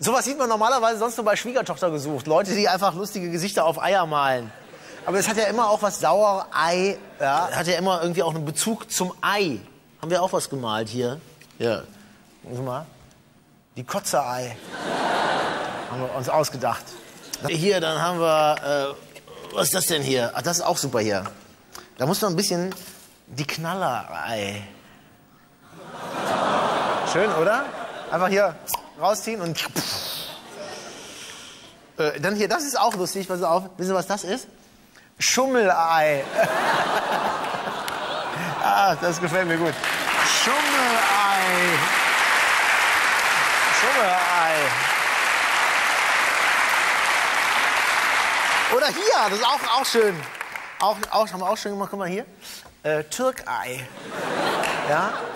Sowas sieht man normalerweise sonst nur bei Schwiegertochter gesucht. Leute, die einfach lustige Gesichter auf Eier malen. Aber es hat ja immer auch was Sauerei. Ja, hat ja immer irgendwie auch einen Bezug zum Ei. Haben wir auch was gemalt hier? Ja. Gucken Sie mal. Die Kotze-Ei. Haben wir uns ausgedacht. Hier, dann haben wir... was ist das denn hier? Ach, das ist auch super hier. Da muss noch ein bisschen die Knallerei. Schön, oder? Einfach hier rausziehen und... dann hier, das ist auch lustig. Pass auf. Wissen Sie, was das ist? Schummelei. Ah, das gefällt mir gut. Schummelei. Schummelei. Oder hier, das ist auch schön. Haben wir auch schön gemacht. Guck mal hier. Türkei. Ja?